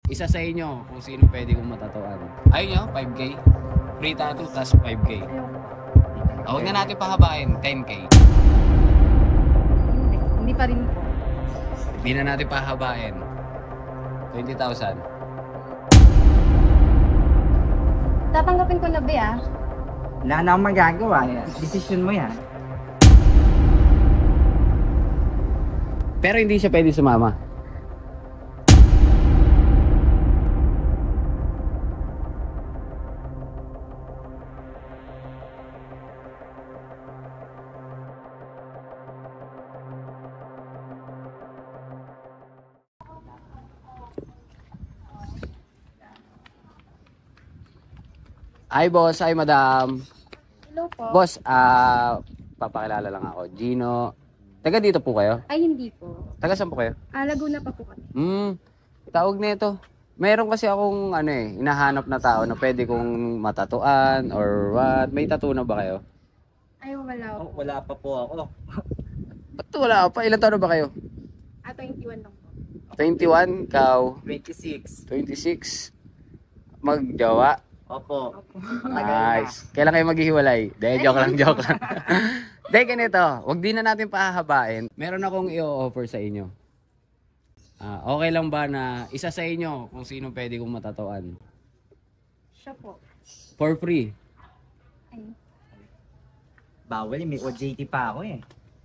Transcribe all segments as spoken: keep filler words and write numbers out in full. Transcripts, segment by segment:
isa sa inyo kung sino pwede kong matatuan. Ayun nyo, five K. Free tattoo, tas five K. Oh, huwag na natin pahabain, ten K. Hindi, hindi pa rin po. Hindi na natin pahabain. twenty thousand. Tatanggapin ko na ba ah? Wala na akong magagawa. Desisyon mo yan. Pero hindi siya pwede sumama. Ay boss, ay madam. Hello po. Boss, ah papakilala lang ako. Gino. Taga dito po kayo? Ay, hindi po. Taga saan po kayo? Ah, Laguna pa po kami. Hmm, tawag nito. Meron kasi akong ano eh, hinahanap na tao na pwede kong matatuan or what. May tattoo na ba kayo? Ay, wala po. Oh, wala pa po ako. Ba't wala pa? Ilan taon na ba kayo? Ah, twenty-one lang po. twenty-one, ikaw? twenty-six. twenty-six. Magjawa. Opo. Nice. Kailan kayo maghihiwalay? Dahil joke lang, joke lang. Dahil ganito, wag din na natin pahahabain. Meron akong i-offer sa inyo. Ah, okay lang ba na isa sa inyo kung sino pwede kong matatuan? Siya po. For free. Ay. Bawal, may O J T pa ako eh.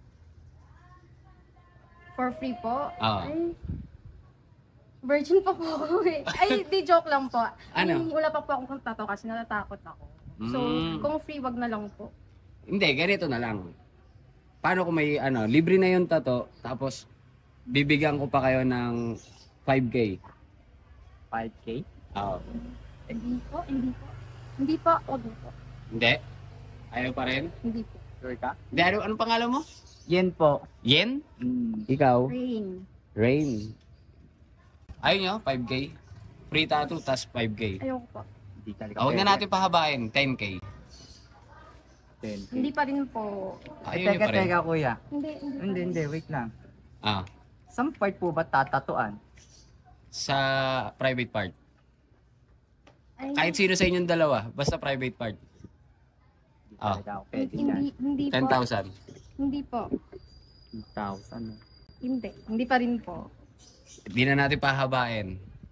For free po? Oo. Ay. Virgin pa po ako eh. Ay, di joke lang po. Ano? Yung wala pa po akong tato kasi natatakot ako. So, Mm. kung free, wag na lang po. Hindi, ganito na lang. Paano kung may ano, libre na yung tato, tapos bibigyan ko pa kayo ng five K. five K? Oo. Hindi po, hindi po. Hindi po, wag na po. Hindi? Ayaw pa rin? Hindi po. Sure ka? Hindi, ano, anong pangalan mo? Yen po. Yen? Mm. Ikaw? Rain. Rain. Ayun nyo, five K. Free tattoo, tas five K. Ayoko po. Hindi talaga. Oh, huwag na natin pahabain, ten K. ten K. Hindi pa rin po. Ay, Ayun nyo teka, pa rin. teka kuya. Hindi, hindi. Hindi, hindi. Wait lang. Ah, Saan part po ba tatatuan? sa private part. Ay, Kahit sino sa inyong dalawa, basta private part. Hindi Ah. talaga ako pwede hindi, yan. hindi po. ten thousand. Hindi po. ten thousand. Hindi. Hindi pa rin po. Hindi na natin pahabain.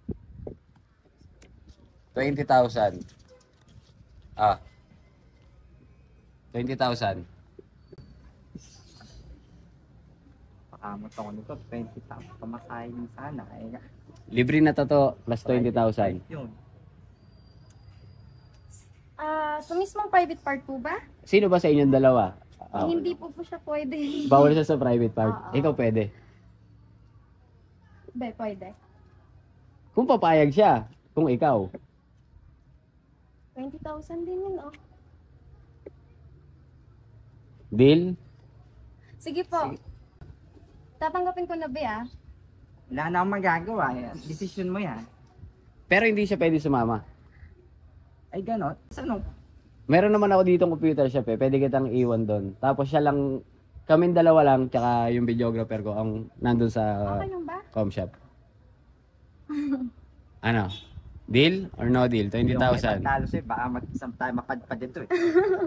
twenty thousand. Ah. twenty thousand. Pakamot ako nito. twenty thousand. Pamakain sana. Eh, Libre na tato plus twenty thousand. yun. Ah, so mismong private part po ba? Sino ba sa inyong dalawa? Ah, Ay, hindi po po siya pwede. bawal siya sa private part. Oo. Ikaw pwede. Be, pwede. Kung papayag siya, kung ikaw. twenty thousand din yun, oh. Deal? Sige po. Sige. Tatanggapin ko na ba ah? Wala na akong magagawa. Desisyon mo yan. Pero hindi siya pwede sumama. Ay, ganon. Ano? Meron naman ako dito computer shop eh. Pwede kitang iwan doon. Tapos siya lang, kaming dalawa lang, tsaka yung videographer ko ang nandun sa Okay lang ba? com shop. Ano? Deal or no deal? twenty thousand. Yung talo sa'yo, baka mag-isang tayo mapadpad dito eh.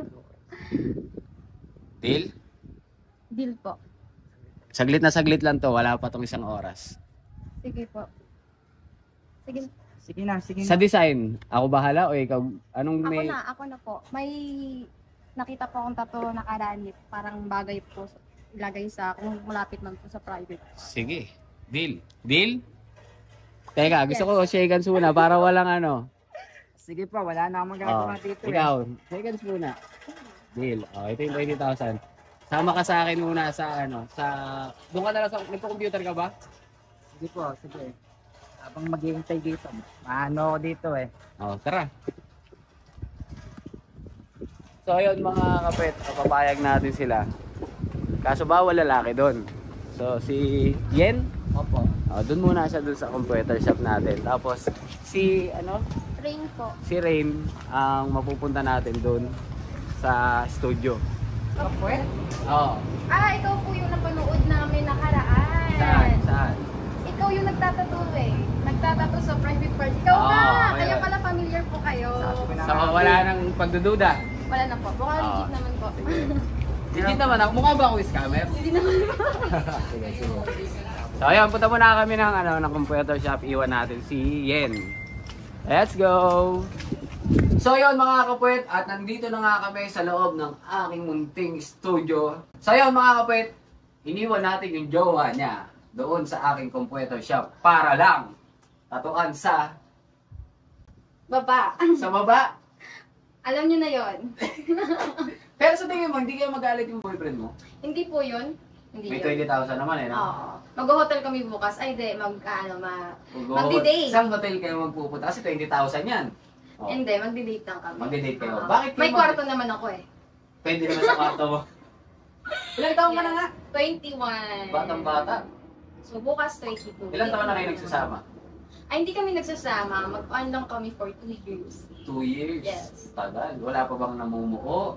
Deal? Deal po. Saglit na saglit lang to. Wala pa tong isang oras. Sige po. Sige. Sige na, sige na. Sa design, ako bahala o ikaw? Anong Ako may... na, ako na po. May nakita po akong tato nakaranip. Parang bagay po ilagay sa kung malapit man po sa private. Sige. Deal. Deal? Teka, gusto ko shake hands muna para walang ano. Sige pa, wala na akong magagawa Oh, dito ikaw, shake hands muna. Deal. Oh, ito yung twenty thousand. Sama ka sa akin muna sa ano, sa... Doon ka na lang sa... Nagko-computer ka ba? eh. Sige po, sige. Habang maghihintay dito, maano ako dito eh. Oh, tara. So ayun mga kapit, papayag natin sila. Kaso bawal lalaki doon. So si Yen, Opo. oh, doon muna siya doon sa computer shop natin. Tapos si ano, Rain po. si Rain ang mapupunta natin doon sa studio. Kapwet? Oh, Ah, ikaw po yung napanood namin nakaraan. saan? Saan? Ikaw ikaw yung nagtatato eh. Nagtatato sa private part. Ikaw Oo, nga! okay, Kaya okay. pala familiar po kayo. So, wala nang pagdududa. Wala na po. Baka Oo. legit naman po. Hindi naman ako. Mukha ba ako scammer? Hindi naman po. Sige, sige. So, ayun. Punta muna kami ng, ano, ng computer shop. Iwan natin si Yen. Let's go! So yun mga kapwet, at nandito na nga kami sa loob ng aking munting studio. So yun mga kapwet, iniwan natin yung jowa niya doon sa aking computer shop para lang tatuan sa Baba. sa baba. Alam nyo na yon. Pero sa tingin mo, hindi kayo magalit yung boyfriend mo? Hindi po yun. Hindi May yun. twenty thousand naman eh, no? Oo. Mag-hotel kami bukas. Ay, di. Mag, ano, ma... Mag- Magdi-date. Saan hotel kayo magpupunta? Kasi twenty thousand yan. Oh. Hindi, magdi-date lang kami. Magdi-date kayo. Oo. Bakit kayo May mag- kwarto naman ako eh. Pwede naman sa kwarto mo. Ilang taon ka na nga? twenty-one. Batang bata. So, bukas twenty-two. Ilang taon na kayo nagsasama? Ay, hindi kami nagsasama. Mag-on lang kami for two years. Two years? Yes. Tagal. Wala pa bang namumuo?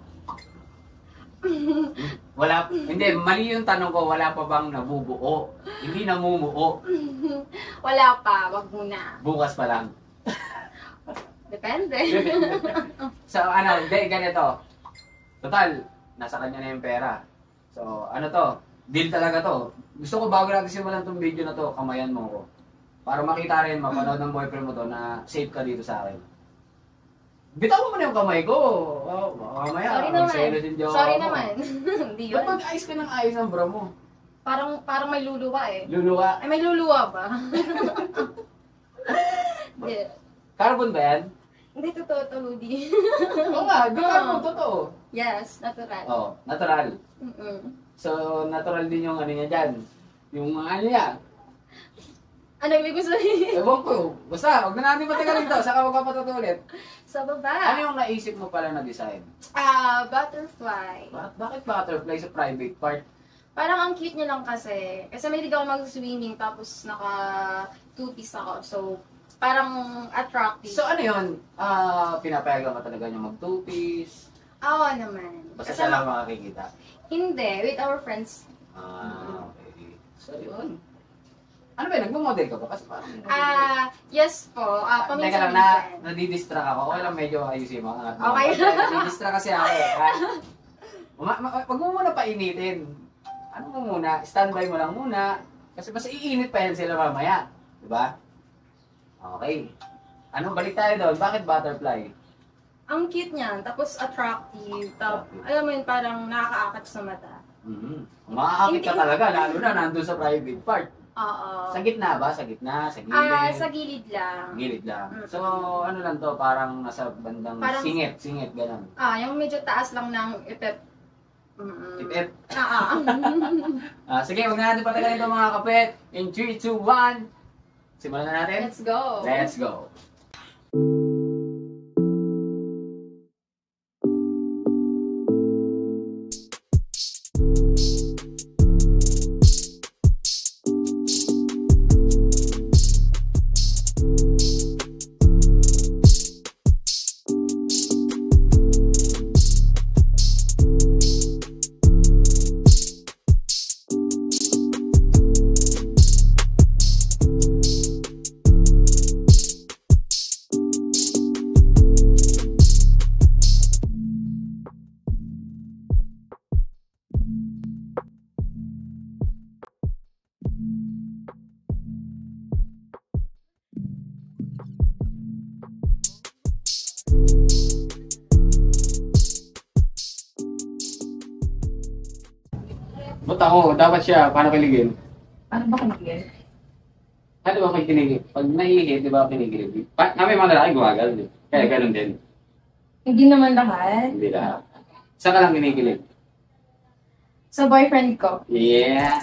Wala, hindi, mali yung tanong ko, wala pa bang nabubuo? Hindi namumuo. Wala pa. Wag muna. Bukas pa lang. Depende. So, ano, hindi, ganito. Total, nasa kanya na yung pera. So, ano to? Deal talaga to. Gusto ko bago natin simulan tong video na to, kamayan mo ko. Para makita rin, mapanood ng boyfriend mo to na safe ka dito sa akin. Bitaw mo na yung kamay ko. Oh, mamaya, Sorry naman. magselos yung jowa Sorry mo. naman. Hindi Ba't yun. mag-ayos ka ng ayos ang bro mo? Parang, parang may luluwa eh. Luluwa. Ay, may luluwa ba? Hindi. Carbon ba yan? Hindi totoo to, Rudy. Oo nga, di carbon, totoo. Yes, natural. Oh, natural. Mm-mm. So, natural din yung ano niya dyan. Yung mga ano niya. Ano ibig ko sabihin? Ewan ko. Basta, huwag na natin patagalin to. Saka magpapatuto ulit. Sa Ano baba. yung naisip mo pala na design? Ah, butterfly. Bakit, bakit butterfly sa private part? Parang ang cute niya lang kasi. Kasi may hindi ako mag-swimming tapos naka two-piece ako. So, parang attractive. So ano yun? Ah, pinapayagan ka talaga niya mag two-piece? Awa naman. Basta Kasi siya lang ma- makakikita? Hindi, with our friends. Ah, okay. So yun. Ano ba, nagmo-model ka ba? Kasi parang... Ah, yes po. Ah, Teka lang, na, paminsan-minsan. nadidistract ako. Okay lang, medyo ayusin mo. Angat mo. Okay. Nadidistract kasi ako. eh. Ha? Ma- ma- Wag mo muna painitin. Ano mo muna, standby mo lang muna. Kasi mas iinit pa yan sila mamaya. Diba? Okay. Anong balik tayo doon? Bakit butterfly? Ang cute niyan, tapos attractive. Tapos, alam mo yun, parang nakaka-akit sa mata. Mm-hmm. Makakakit ka Hindi- talaga, lalo na nandun sa private part. Oo. Sa gitna ba? Sa gitna? Sa gilid? Ah, sa gilid lang. Gilid lang. Mm. So, ano lang to, parang nasa bandang Parang- singit, singit, ganun. Ah, yung medyo taas lang ng ipep. Mm-mm. Tip-tip. Ah, ah. Ah, sige, huwag na natin patagalin ito mga kapit. In three, two, one. Simulan na natin. Let's go. Let's go. Ba't ako? Dapat siya. Paano kiligin? Ano ba kinigil? Ano ba kay kiligin? Pag naihi, di ba kinikilig? Pa kami mga lalaki gumagal. Di? Kaya ganun din. Hindi naman lahat. Hindi lahat. Saan ka lang kinikilig? Sa boyfriend ko. Yeah!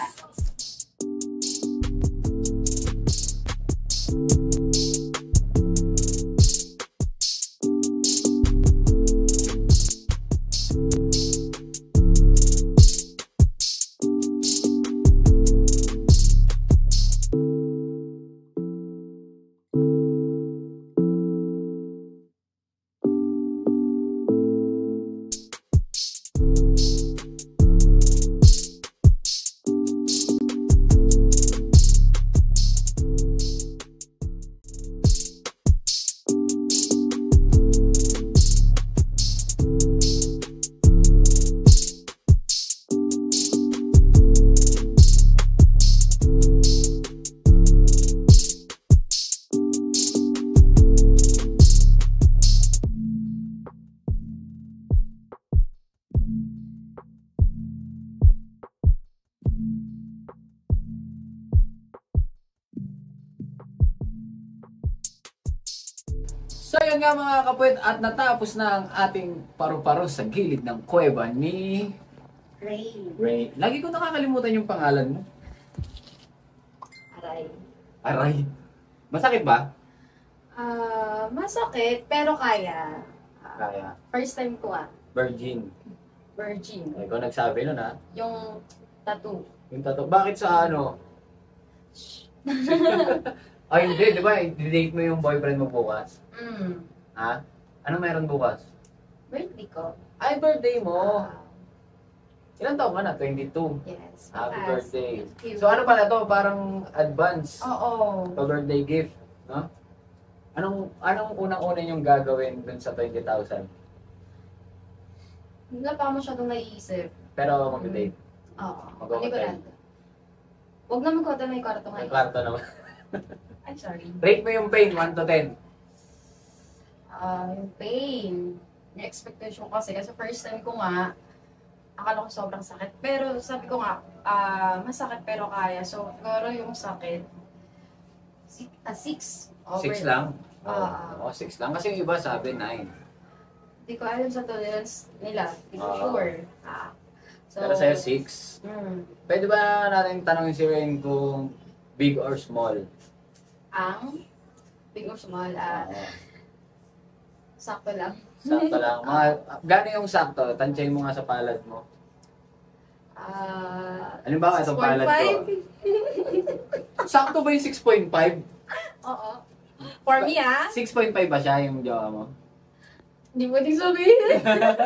So yun nga mga kapwet, at natapos na ang ating paru-paro sa gilid ng kuweba ni Ray. Ray. Lagi ko nakakalimutan yung pangalan mo. Aray. Aray. Masakit ba? Ah, masakit, pero kaya. Ah, Kaya. First time ko ah. Virgin. Virgin. Ikaw nagsabi nun ha. Yung tattoo. Yung tato. Bakit sa ano? Ay hindi, di ba? I-date mo yung boyfriend mo bukas. Mm. Ha? Ano meron bukas? Birthday ko. Ay, birthday mo. Ah, Ilan taon ka na? twenty-two. yes. Happy bukas. birthday. Thank you. So ano pala to? Parang advance. Oo. So birthday gift. No? Anong anong unang-una yung gagawin dun sa twenty thousand? Wala pa ako masyadong naiisip. Pero mag-date. Oo. Mag-hotel. Panigurado. Huwag na mag-hotel, may kwarto May ngayon. kwarto naman. I'm sorry. Rate mo yung pain, one to ten. Ah, yung pain. Yung expectation ko kasi, kasi first time ko nga, akala ko sobrang sakit. Pero sabi ko nga, ah, masakit pero kaya. So, siguro yung sakit, six. Ah, six. Over. Six lang? Ah. Oo, oh, six lang. Kasi yung iba sabi nine. Hindi ko alam sa tolerance nila. Hindi ko Ah. sure. Ah. So, Pero sa'yo six. Hmm. Pwede ba natin tanongin si Rain kung big or small? Ang big or small, ah, Oo. sakto lang. Sakto lang. Mga, gano'n yung sakto? Tansyahin mo nga sa palad mo. Ah, Halimbawa, itong palad ko. Sakto ba yung six point five? Oo. For me, ah. six point five ba siya yung jowa mo? Hindi mo din sabihin.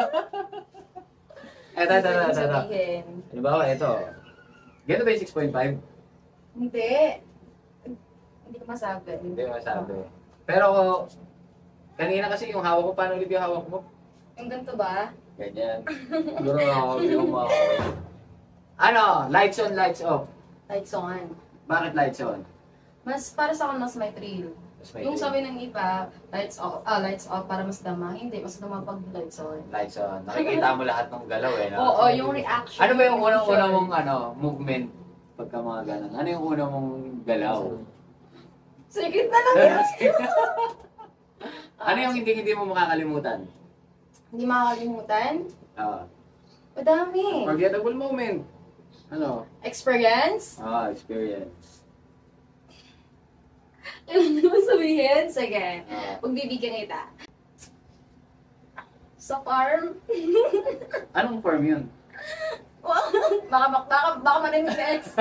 Eto, eto, eto, eto. Sabihin. Halimbawa, ito. Ganito ba yung six point five? Hindi. Hindi ko masabi. Hindi ko masabi. Pero, kanina kasi yung hawak ko, paano ulit yung hawak mo? Yung ganito ba? Ganyan. Siguro ako, hindi ko ma- Ano? Lights on, lights off. Lights on. Bakit lights on? Mas, para sa akin, mas may thrill. Mas may Yung light. sabi ng iba, lights off, ah, lights off para mas dama. Hindi, mas dama pag lights on. Lights on. Nakikita mo lahat ng galaw eh. No? Oo, yung reaction. Ano ba yung unang-una Sure. mong ano, movement pagka mga ganun? Ano yung unang mong galaw? Sige na lang yan. Ano yung hindi hindi mo makakalimutan? Hindi makakalimutan. Ah, Madami. forgettable moment. Ano? Experience. Ah, experience. Ano mo sabihin? Sige. Ah, Pagbibigyan kita. Sa farm. anong form yun? baka, baka, baka marinig na ex.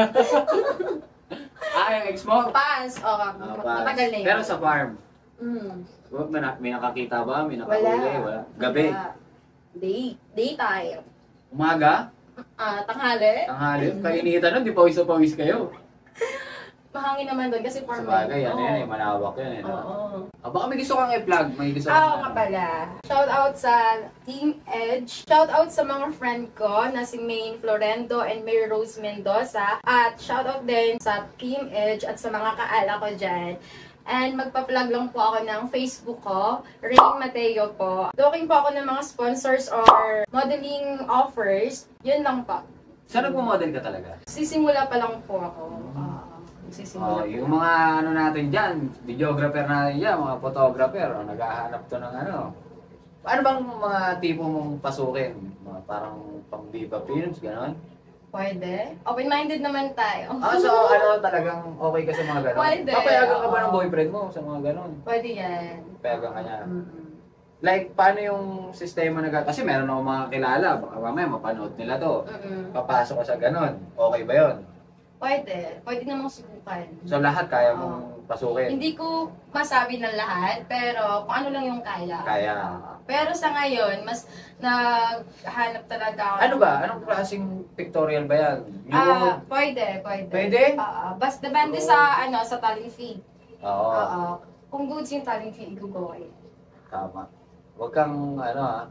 Ah, yung ex mo? Pass. O, Ah, pass. matagal na yun. Pero sa farm, Mm. may, na- may nakakita ba? May nakahuli? Wala. Gabi? Wala. Day. Daytime. Umaga? Ah, tanghali. Tanghali? Kainitan nun, di pawis na pawis kayo. Mahangin naman doon kasi for Sa bagay, ano Oo. yan eh, malawak yan eh. No? Oo. Ah, baka may gusto kang i-plug, may gusto Ah, kang oo nga pala. Shout out sa Team Edge. Shout out sa mga friend ko na si Maine Florendo and May Rose Mendoza. At shout out din sa Team Edge at sa mga kaala ko dyan. And magpa-plug lang po ako ng Facebook ko, Rain Mateo po. Looking po ako ng mga sponsors or modeling offers. Yun lang po. Saan nagpo-model ka talaga? Sisimula pa lang po ako. Uh, sisimula Oh, yung mga ano natin dyan, videographer natin dyan, mga photographer, oh, naghahanap to ng ano. Ano bang mga tipo mong pasukin? Mga parang pang Viva Films, gano'n? Pwede. Open-minded naman tayo. Ah, so ano talagang okay ka sa mga gano'n? Pwede, Papayagan ka ba oo. ng boyfriend mo sa mga gano'n? Pwede yan. Payagan ka niya. Mm-mm. Like, paano yung sistema na gano'n? Kasi meron ako mga kilala, baka mamaya mapanood nila to. Mm-mm. Papasok ka sa gano'n. Okay ba yon? Pwede. Pwede namang subukan. So lahat kaya mong pasukin? Hindi ko masabi ng lahat, pero kung ano lang yung kaya. Kaya. Oo. Pero sa ngayon, mas naghanap talaga ako. Ano ba? Anong klaseng pictorial ba yan? Ah, Nude? pwede, pwede. Pwede? Oo. Basta depende sa, ano, sa talent feed. Oo. Oo. Kung goods yung talent feed, go go eh. Tama. Huwag kang, ano ah,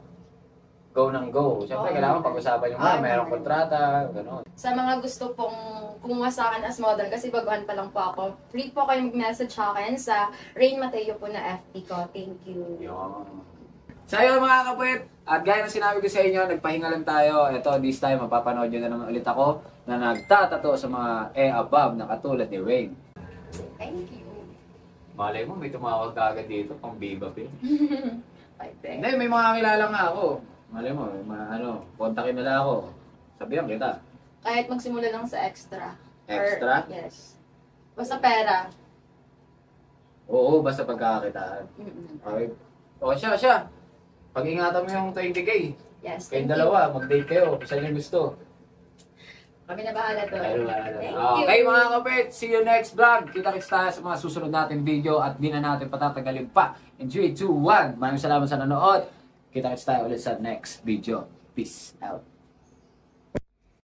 go ng go. Siyempre, Oo. kailangan pag-usapan yung mga, Oo. mayroong kontrata, gano'n. Sa mga gusto pong kumuha sa akin as model, kasi baguhan pa lang po ako, free po kayo mag-message sa akin sa Rain Mateo po na F B ko. Thank you. Yun. So yun mga kapwet, at gaya ng sinabi ko sa inyo, nagpahinga lang tayo. Ito, this time, mapapanood nyo na naman ulit ako na nagtatato sa mga e above na katulad ni Rain. Thank you. Malay mo, may tumawag ka agad dito, pang Viva Pin. I think. Hindi, may mga kilala nga ako. Malay mo, may mga ano, kontakin nila ako. Sabihan kita. Kahit magsimula lang sa extra. Extra? Or, yes. Basta pera. Oo, basta pagkakakitaan. Mm-mm. Okay. O siya, siya. Pag-ingatan mo yung twenty K. Yes, Kayong thank you. dalawa, mag-date kayo. Saan yung gusto? Kami na bahala doon. Ayun, ayun, Thank ayun. you. Okay mga kapit, see you next vlog. Kita-kits tayo sa mga susunod natin video at di na natin patatagalin pa. In three, two, one. Maraming salamat sa nanood. Kita-kits tayo ulit sa next video. Peace out.